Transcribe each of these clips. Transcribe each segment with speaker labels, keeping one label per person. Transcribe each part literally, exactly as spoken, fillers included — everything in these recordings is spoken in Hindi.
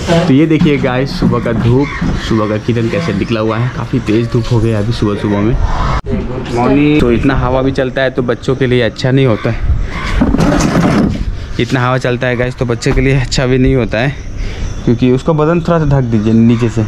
Speaker 1: तो ये देखिए गाइस, सुबह का धूप, सुबह का किरण कैसे निकला हुआ है। काफ़ी तेज़ धूप हो गया अभी सुबह सुबह में। मॉर्निंग तो इतना हवा भी चलता है तो बच्चों के लिए अच्छा नहीं होता है। इतना हवा चलता है गाइस तो बच्चे के लिए अच्छा भी नहीं होता है, क्योंकि उसको बदन थोड़ा सा ढक दीजिए नीचे से।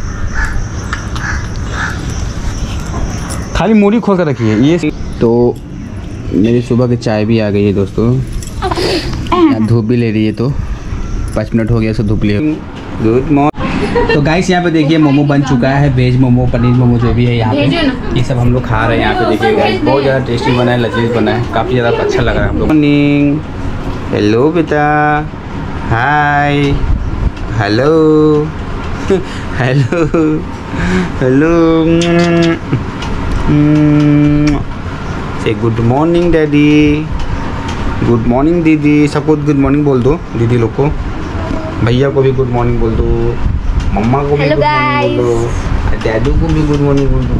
Speaker 1: खाली मूड़ी खोल कर रखिए। ये तो मेरी सुबह की चाय भी आ गई है दोस्तों। धूप भी ले रही है, तो पाँच मिनट हो गया सो धूप लिए। Good morning. तो गाइस यहाँ पे देखिए मोमो बन चुका है, वेज मोमो, पनीर मोमो, जो भी है यहाँ पे, ये सब हम लोग खा रहे हैं। यहाँ पे देखिए गाइस, बहुत ज़्यादा टेस्टी बना है, लजीज बना है, काफ़ी ज़्यादा अच्छा लग रहा है हम लोग। मॉर्निंग, हेलो बेटा, हाय, हेलो हेलो हेलो, से good morning daddy, good morning दीदी, सबको गुड मॉर्निंग बोल दो, दीदी लोग को, भैया को भी गुड मॉर्निंग बोल दो, मम्मा को भी गुड मॉर्निंग बोल दो, डैडू को भी गुड मॉर्निंग बोल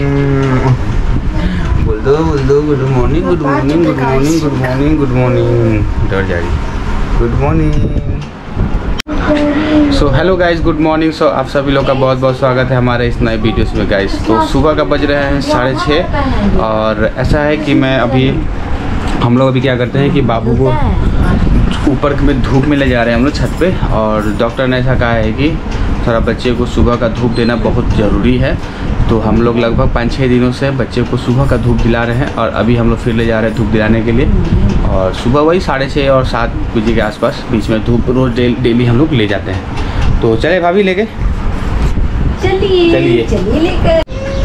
Speaker 1: दो बोल दो बोल दो good morning, good morning, good morning, good morning, good morning. डर जा रही, good morning. So hello guys, good morning. So आप सभी लोग का बहुत बहुत स्वागत है हमारे इस नए वीडियोस में गाइस। तो सुबह का बज रहे हैं साढ़े छः, और ऐसा है कि मैं अभी हम लोग अभी क्या करते हैं कि बाबू को ऊपर में धूप में ले जा रहे हैं हम लोग छत पे, और डॉक्टर ने ऐसा कहा है कि थोड़ा बच्चे को सुबह का धूप देना बहुत ज़रूरी है। तो हम लोग लगभग पाँच छः दिनों से बच्चे को सुबह का धूप दिला रहे हैं, और अभी हम लोग फिर ले जा रहे हैं धूप दिलाने के लिए। और सुबह वही साढ़े छः और सात बजे के आसपास बीच में धूप रोज़ डे, डेली हम लोग ले जाते हैं। तो चले भाभी लेके चलिए चलिए चलिए लेकर।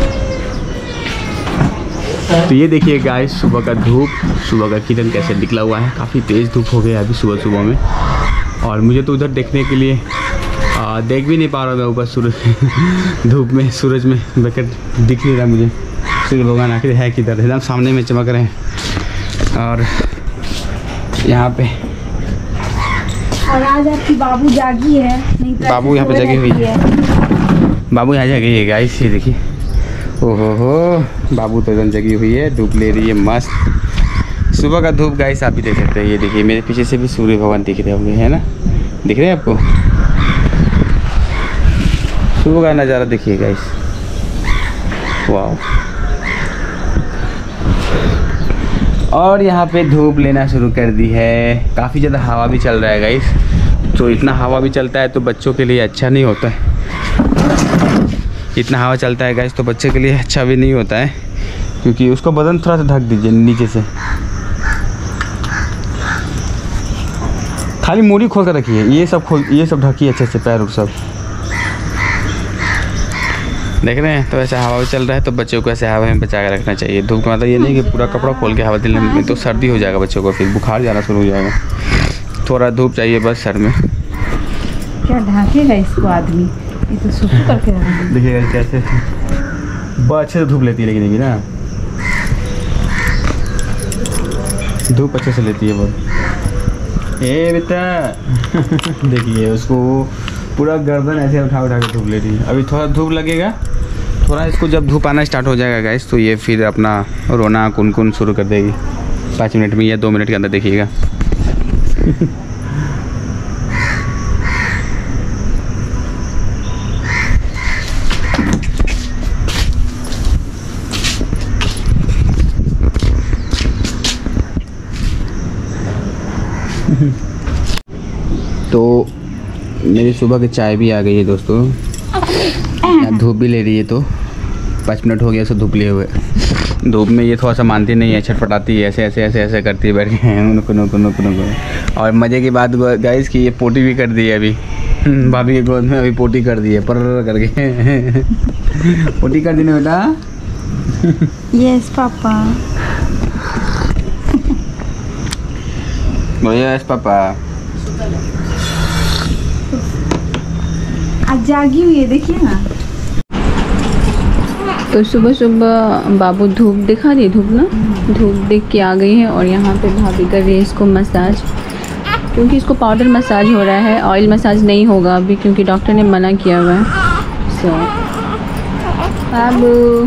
Speaker 1: तो ये देखिए गाइस, सुबह का धूप, सुबह का किरण कैसे निकला हुआ है। काफ़ी तेज़ धूप हो गया अभी सुबह सुबह में, और मुझे तो उधर देखने के लिए आ, देख भी नहीं पा रहा मैं ऊपर सूरज धूप में, सूरज में बेकर दिख नहीं रहा मुझे। सूर्य भगवान आखिर है किधर, एकदम सामने में चमक रहे हैं। और यहाँ पे
Speaker 2: और आज आपकी बाबू जागी है, नहीं तो
Speaker 1: बाबू यहाँ पे जगी हुई है, बाबू यहाँ जगी है गाइस, ये देखिए, ओहो हो, बाबू तो एकदम जगी हुई है, धूप ले रही है मस्त। सुबह का धूप गाइस आप भी देख सकते हैं। ये देखिए मेरे पीछे से भी सूर्य भगवान दिख रहे होंगे, है ना, दिख रहे हैं आपको। सुबह का नज़ारा देखिए गाइस, वाह। और यहाँ पे धूप लेना शुरू कर दी है, काफ़ी ज़्यादा हवा भी चल रहा है गाइस। तो इतना हवा भी चलता है तो बच्चों के लिए अच्छा नहीं होता है। इतना हवा चलता है गाइस तो बच्चे के लिए अच्छा भी नहीं होता है, क्योंकि उसको बदन थोड़ा सा ढक दीजिए नीचे से। खाली मूड़ी खोल कर रखिए, ये सब खोल, ये सब ढकिए अच्छे से, पैर और सब देख रहे हैं। तो ऐसा हवा चल रहा है तो बच्चों को ऐसे हवा में बचा कर रखना चाहिए। धूप का मतलब ये नहीं कि पूरा कपड़ा खोल के हवा दिलने में, तो सर्दी हो जाएगा बच्चों को, फिर बुखार जाना शुरू हो जाएगा। थोड़ा धूप चाहिए बस सर में।
Speaker 2: क्या ढाकेगा इसको आदमी, ये तो सुखू करके रखेगा।
Speaker 1: देखिएगा कैसे बहुत अच्छे से धूप लेती है, लेकिन देखिए ना, धूप अच्छे से लेती है बहुत। ए बेटा देखिए उसको पूरा गर्दन ऐसे उठा उठा के धूप ले रही है। अभी थोड़ा धूप लगेगा, थोड़ा इसको जब धूप आना स्टार्ट हो जाएगा गैस, तो ये फिर अपना रोना कुन-कुन शुरू कर देगी पाँच मिनट में या दो मिनट के अंदर, देखिएगा। तो मेरी सुबह की चाय भी आ गई है दोस्तों। धूप भी ले रही है, तो पाँच मिनट हो गया सो धूप लिए हुए। धूप में ये थोड़ा सा मानती नहीं है, छटपटाती है, ऐसे ऐसे ऐसे ऐसे करती है बैठ के, नुको नुको नुको नुको। और मज़े की बात गाइस कि ये पोटी भी कर दी है अभी, भाभी के गोद में अभी पोटी कर दी है, पर करके पोटी कर दी ना बेटा।
Speaker 2: Yes papa,
Speaker 1: yes papa.
Speaker 2: आज जागी हुई है, देखिए ना।
Speaker 3: तो सुबह सुबह बाबू धूप दिखा दी, धूप ना धूप देख के आ गई है, और यहाँ पे भाभी कर रही है इसको मसाज, क्योंकि इसको पाउडर मसाज हो रहा है, ऑयल मसाज नहीं होगा अभी, क्योंकि डॉक्टर ने मना किया हुआ है। सो बाबू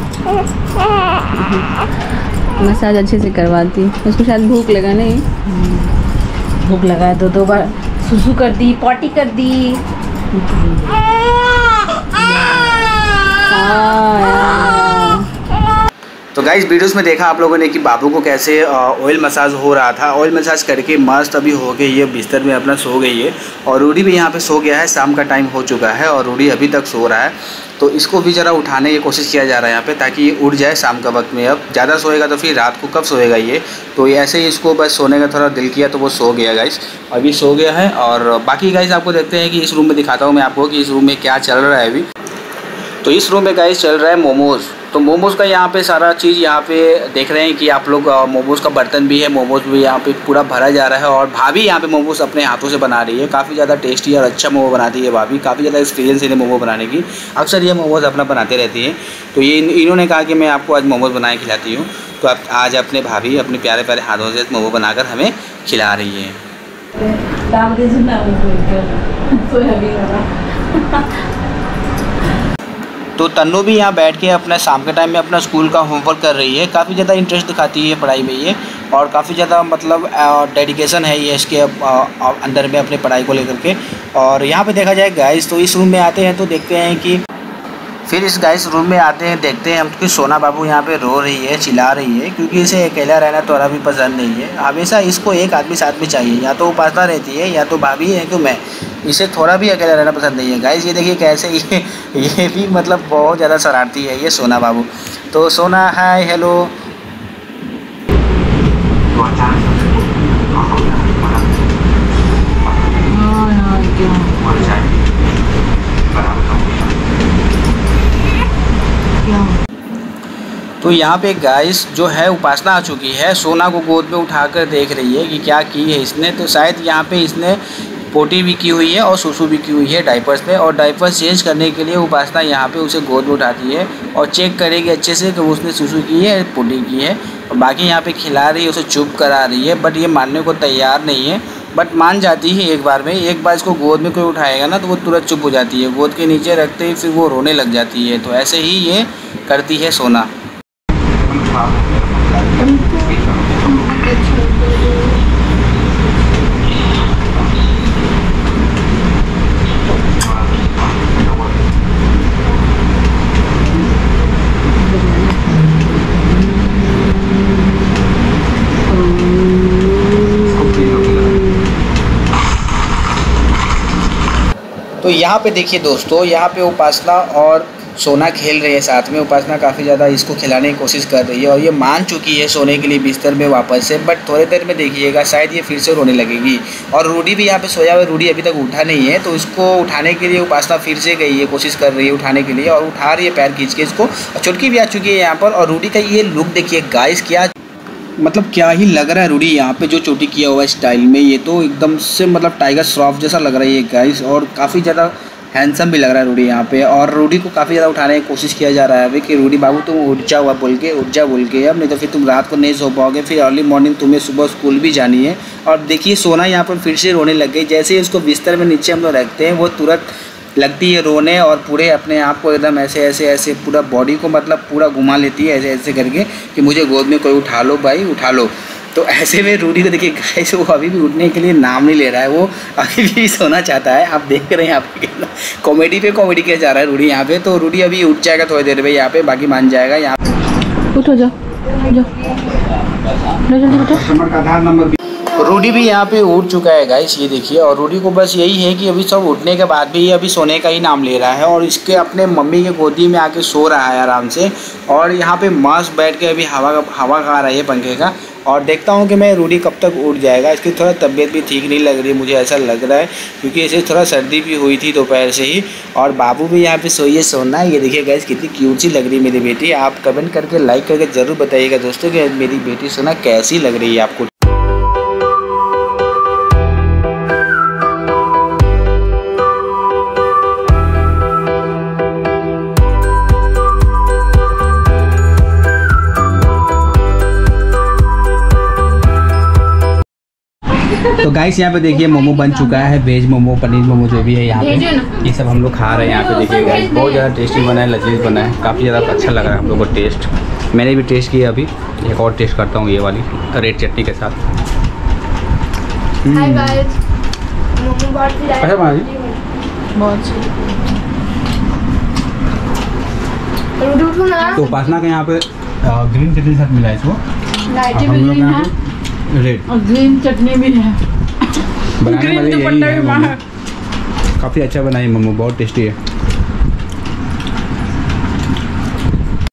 Speaker 3: मसाज अच्छे से करवाती है, उसको शायद भूख लगा नहीं,
Speaker 2: भूख लगा है, दो दो बार सुसु कर दी, पॉटी कर दी,
Speaker 1: तो गाइस वीडियोस में देखा आप लोगों ने कि बाबू को कैसे ऑयल मसाज हो रहा था। ऑयल मसाज करके मस्त अभी हो गई है, बिस्तर में अपना सो गई है। और रूडी भी यहाँ पे सो गया है, शाम का टाइम हो चुका है और रूडी अभी तक सो रहा है। तो इसको भी ज़रा उठाने की कोशिश किया जा रहा है यहाँ पे, ताकि ये उठ जाए शाम का वक्त में। अब ज़्यादा सोएगा तो फिर रात को कब सोएगा ये, तो ऐसे ही इसको बस सोने का थोड़ा दिल किया तो वो सो गया गाइस, अभी सो गया है। और बाकी गाइस आपको देखते हैं कि इस रूम में दिखाता हूँ मैं आपको कि इस रूम में क्या चल रहा है अभी। तो इस रूम में गाइस चल रहा है मोमोज़। तो मोमोज़ का यहाँ पे सारा चीज़ यहाँ पे देख रहे हैं कि आप लोग, मोमोज़ का बर्तन भी है, मोमोज़ भी यहाँ पे पूरा भरा जा रहा है। और भाभी यहाँ पे मोमोज़ अपने हाथों से बना रही है, काफ़ी ज़्यादा टेस्टी और अच्छा मोमो बनाती है भाभी, काफ़ी ज़्यादा एक्सपीरियंस है मोमो बनाने की। अक्सर ये मोमोज़ अपना बनाते रहती है। तो ये इन्होंने कहा कि मैं आपको आज मोमोज़ बनाए खिलाती हूँ। तो आप आज अपने भाभी अपने प्यारे प्यारे हाथों से मोमो बनाकर हमें खिला रही है। तो तन्नू भी यहाँ बैठ के अपना शाम के टाइम में अपना स्कूल का होमवर्क कर रही है। काफ़ी ज़्यादा इंटरेस्ट दिखाती है पढ़ाई में ये, और काफ़ी ज़्यादा मतलब डेडिकेशन है ये इसके अंदर में अपने पढ़ाई को लेकर के। और यहाँ पे देखा जाए गाइस, तो इस रूम में आते हैं तो देखते हैं कि फिर इस गाइस रूम में आते हैं, देखते हैं हम कि सोना बाबू यहाँ पे रो रही है, चिल्ला रही है, क्योंकि इसे अकेला रहना थोड़ा भी पसंद नहीं है। हमेशा इसको एक आदमी साथ में चाहिए, या तो उपासना रहती है या तो भाभी है तो मैं, इसे थोड़ा भी अकेला रहना पसंद नहीं है गाइस। ये देखिए कैसे ये ये भी मतलब बहुत ज़्यादा शरारती है ये सोना बाबू। तो सोना हाय हेलो। तो यहाँ पे गाइस जो है उपासना आ चुकी है, सोना को गोद में उठाकर देख रही है कि क्या की है इसने। तो शायद यहाँ पे इसने पोटी भी की हुई है और सुसु भी की हुई है डाइपर्स पे, और डाइपर्स चेंज करने के लिए उपासना यहाँ पे उसे गोद में उठाती है और चेक करेगी अच्छे से कि उसने सुसु की है पोटी की है। और बाकी यहाँ पे खिला रही है, उसे चुप करा रही है, बट ये मानने को तैयार नहीं है। बट मान जाती है एक बार में। एक बार इसको गोद में कोई उठाएगा ना तो वो तुरंत चुप हो जाती है, गोद के नीचे रखते ही फिर वो रोने लग जाती है। तो ऐसे ही ये करती है सोना। तो यहाँ पे देखिए दोस्तों, यहाँ पे उपासना और सोना खेल रही है साथ में। उपासना काफ़ी ज़्यादा इसको खिलाने की कोशिश कर रही है और ये मान चुकी है सोने के लिए बिस्तर में वापस से। बट थोड़ी देर में देखिएगा शायद ये फिर से रोने लगेगी। और रूडी भी यहाँ पे सोया हुआ है, रूडी अभी तक उठा नहीं है। तो इसको उठाने के लिए उपासना फिर से गई है, कोशिश कर रही है उठाने के लिए, और उठा रही है पैर खींच के इसको। और चुटकी भी आ चुकी है यहाँ पर। और रूडी का ये लुक देखिए गाइस, क्या मतलब क्या ही लग रहा है रूडी यहाँ पे जो चोटी किया हुआ है स्टाइल में। ये तो एकदम से मतलब टाइगर श्रॉफ जैसा लग रहा है ये गाइस, और काफ़ी ज़्यादा हैंडसम भी लग रहा है रूडी यहाँ पे। और रूडी को काफ़ी ज़्यादा उठाने की कोशिश किया जा रहा है अभी कि रूडी बाबू तुम उठ जा हुआ बोल के, उठ जा बोल के अब, नहीं तो फिर तुम रात को नहीं सो पाओगे, फिर अर्ली मॉर्निंग तुम्हें सुबह स्कूल भी जानी है। और देखिए सोना यहाँ पर फिर से रोने लग गई। जैसे ही उसको बिस्तर में नीचे हम लोग रखते हैं वो तुरंत लगती है रोने, और पूरे अपने आप को एकदम ऐसे ऐसे ऐसे पूरा बॉडी को मतलब पूरा घुमा लेती है ऐसे ऐसे करके कि मुझे गोद में कोई उठा लो भाई, उठा लो। तो ऐसे में रूडी को देखिए गाइस, वो अभी भी उठने के लिए नाम नहीं ले रहा है, वो अभी भी सोना चाहता है। आप देख रहे हैं यहाँ पे कितना कॉमेडी पे कॉमेडी किया जा रहा है रूडी यहाँ पे। तो रूडी अभी उठ जाएगा थोड़ी देर में यहाँ पे, बाकी मान जाएगा यहाँ पे।
Speaker 3: उठो जाओ जाओ।
Speaker 1: रूडी भी यहाँ पे उठ चुका है गाइस, ये देखिए। और रूडी को बस यही है कि अभी सब उठने के बाद भी ये अभी सोने का ही नाम ले रहा है और इसके अपने मम्मी के गोदी में आके सो रहा है आराम से। और यहाँ पे मस्त बैठ के अभी हवा हवा खा रहा है पंखे का। और देखता हूँ कि मैं रूडी कब तक उठ जाएगा। इसकी थोड़ा तबीयत भी ठीक नहीं लग रही, मुझे ऐसा लग रहा है, क्योंकि इसे थोड़ा सर्दी भी हुई थी दोपहर से ही। और बाबू भी यहाँ पे सोइए सोना। ये देखिए गाइस कितनी क्यूट सी लग रही है मेरी बेटी। आप कमेंट करके लाइक करके ज़रूर बताइएगा दोस्तों कि मेरी बेटी सोना कैसी लग रही है आपको। तो गाइस यहाँ पे देखिए मोमो बन चुका है, वेज मोमो, पनीर मोमो जो भी है यहाँ पे, ये सब हम लोग खा रहे हैं यहाँ पे। देखिए गाइस बहुत ज़्यादा टेस्टी बना है, लजीज बना है, काफ़ी ज़्यादा अच्छा लग रहा है हम लोग को टेस्ट। मैंने भी टेस्ट किया, अभी एक और टेस्ट करता हूँ ये वाली रेड चटनी के साथ। अच्छा भाई
Speaker 3: बहुत अच्छी।
Speaker 1: तो उपासना के यहाँ पे ग्रीन चटनी के साथ मिला है इसको।
Speaker 3: लाइटें
Speaker 1: हम
Speaker 3: भी
Speaker 1: लोग
Speaker 3: ग्रीन
Speaker 1: यहाँ
Speaker 3: है
Speaker 1: पे रेड
Speaker 3: और ग्रीन चटनी भी है।
Speaker 1: बनाने
Speaker 3: ग्रीन
Speaker 1: वाले यही
Speaker 3: दुपट्टा
Speaker 1: है
Speaker 3: भी
Speaker 1: मम्मी।
Speaker 3: बाहर।
Speaker 1: काफ़ी अच्छा बनाई मम्मी, बहुत टेस्टी है।